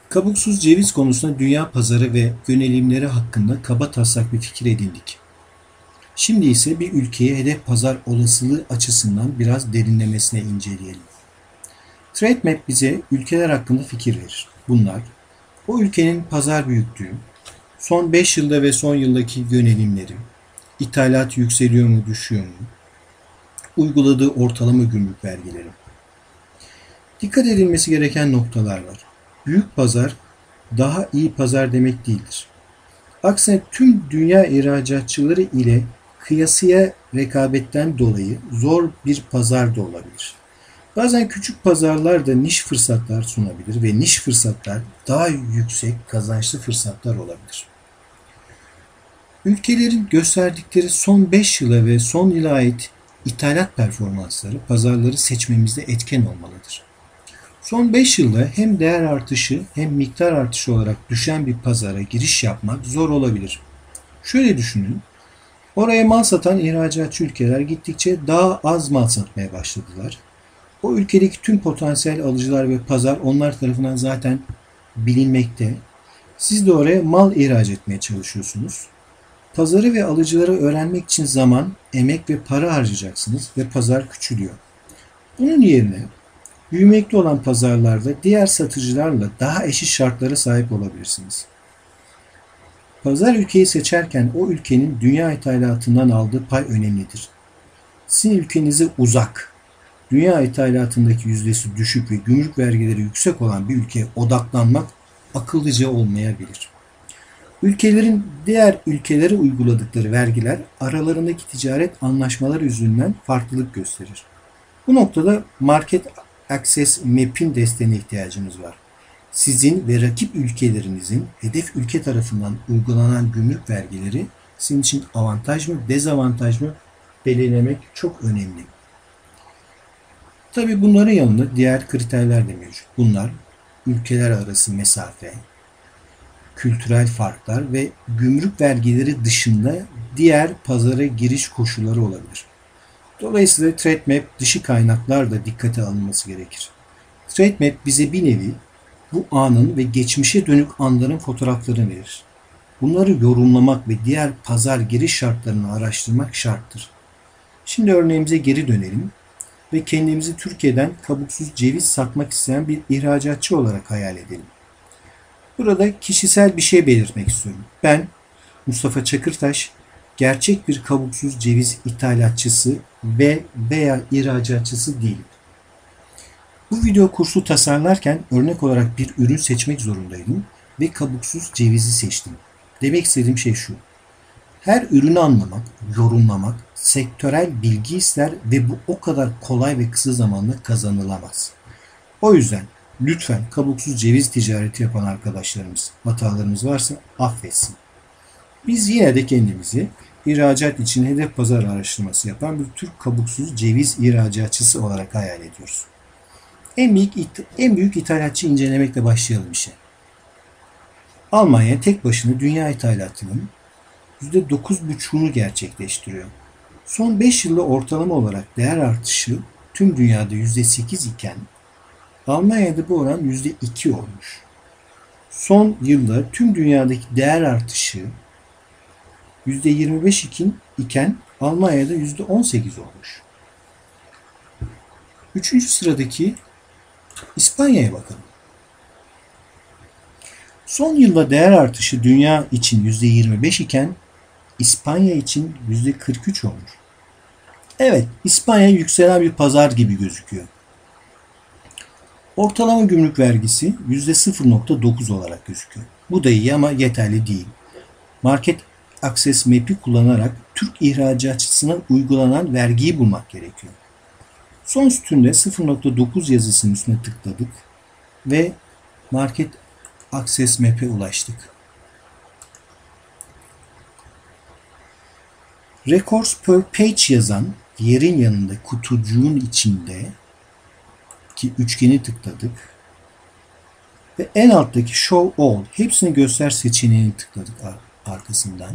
Kabuksuz ceviz konusunda dünya pazarı ve yönelimleri hakkında kabataslak bir fikir edindik. Şimdi ise bir ülkeye hedef pazar olasılığı açısından biraz derinlemesine inceleyelim. TradeMap bize ülkeler hakkında fikir verir. Bunlar, o ülkenin pazar büyüklüğü, son 5 yılda ve son yıldaki yönelimleri, ithalat yükseliyor mu düşüyor mu, uyguladığı ortalama gümrük vergileri. Dikkat edilmesi gereken noktalar var. Büyük pazar daha iyi pazar demek değildir. Aksine tüm dünya ihracatçıları ile kıyasıya rekabetten dolayı zor bir pazar da olabilir. Bazen küçük pazarlar da niş fırsatlar sunabilir ve niş fırsatlar daha yüksek kazançlı fırsatlar olabilir. Ülkelerin gösterdikleri son 5 yıla ve son yıla ait ithalat performansları pazarları seçmemizde etken olmalıdır. Son 5 yılda hem değer artışı hem miktar artışı olarak düşen bir pazara giriş yapmak zor olabilir. Şöyle düşünün, oraya mal satan ihracatçı ülkeler gittikçe daha az mal satmaya başladılar. O ülkedeki tüm potansiyel alıcılar ve pazar onlar tarafından zaten bilinmekte. Siz de oraya mal ihraç etmeye çalışıyorsunuz. Pazarı ve alıcıları öğrenmek için zaman, emek ve para harcayacaksınız ve pazar küçülüyor. Bunun yerine büyümekte olan pazarlarda diğer satıcılarla daha eşit şartlara sahip olabilirsiniz. Pazar ülkeyi seçerken o ülkenin dünya ithalatından aldığı pay önemlidir. Sizin ülkenize uzak, dünya ithalatındaki yüzdesi düşük ve gümrük vergileri yüksek olan bir ülkeye odaklanmak akıllıca olmayabilir. Ülkelerin diğer ülkelere uyguladıkları vergiler aralarındaki ticaret anlaşmaları yüzünden farklılık gösterir. Bu noktada Market Access Map'in desteğine ihtiyacımız var. Sizin ve rakip ülkelerinizin hedef ülke tarafından uygulanan gümrük vergileri sizin için avantaj mı, dezavantaj mı belirlemek çok önemli. Tabii bunların yanında diğer kriterler de mevcut. Bunlar ülkeler arası mesafe, kültürel farklar ve gümrük vergileri dışında diğer pazara giriş koşulları olabilir. Dolayısıyla TradeMap dışı kaynaklar da dikkate alınması gerekir. TradeMap bize bir nevi bu anın ve geçmişe dönük anların fotoğraflarını verir. Bunları yorumlamak ve diğer pazar giriş şartlarını araştırmak şarttır. Şimdi örneğimize geri dönelim ve kendimizi Türkiye'den kabuksuz ceviz satmak isteyen bir ihracatçı olarak hayal edelim. Burada kişisel bir şey belirtmek istiyorum. Ben Mustafa Çakırtaş, gerçek bir kabuksuz ceviz ithalatçısı ve veya ihracatçısı değilim. Bu video kursu tasarlarken örnek olarak bir ürün seçmek zorundaydım ve kabuksuz cevizi seçtim. Demek istediğim şey şu. Her ürünü anlamak, yorumlamak, sektörel bilgi ister ve bu o kadar kolay ve kısa zamanda kazanılamaz. O yüzden lütfen kabuksuz ceviz ticareti yapan arkadaşlarımız hatalarımız varsa affetsin. Biz yine de kendimizi ihracat için hedef pazar araştırması yapan bir Türk kabuksuz ceviz ihracatçısı olarak hayal ediyoruz. En büyük ithalatçı incelemekle başlayalım işe. Almanya tek başına dünya ithalatının %9,5'unu gerçekleştiriyor. Son 5 yılda ortalama olarak değer artışı tüm dünyada %8 iken Almanya'da bu oran %2 olmuş. Son yılda tüm dünyadaki değer artışı %25 iken Almanya'da %18 olmuş. Üçüncü sıradaki İspanya'ya bakalım. Son yılda değer artışı dünya için %25 iken İspanya için %43 olmuş. Evet, İspanya yükselen bir pazar gibi gözüküyor. Ortalama gümrük vergisi %0,9 olarak gözüküyor. Bu da iyi ama yeterli değil. Market Access Map'i kullanarak Türk ihracatçısına uygulanan vergiyi bulmak gerekiyor. Son sütunda 0,9 yazısının üstüne tıkladık ve Market Access Map'e ulaştık. Records per page yazan yerin yanında kutucuğun içinde ki üçgeni tıkladık ve en alttaki Show All hepsini göster seçeneğini tıkladık arkasından.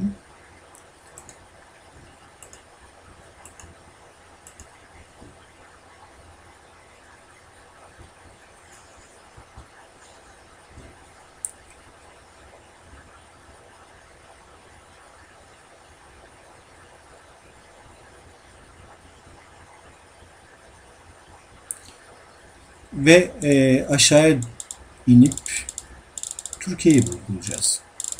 Ve aşağıya inip Türkiye'yi bulacağız.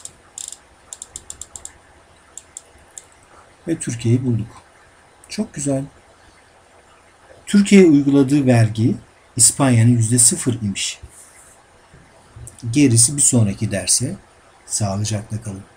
Ve Türkiye'yi bulduk. Çok güzel. Türkiye'ye uyguladığı vergi İspanya'nın %0 imiş. Gerisi bir sonraki derse. Sağlıcakla kalın.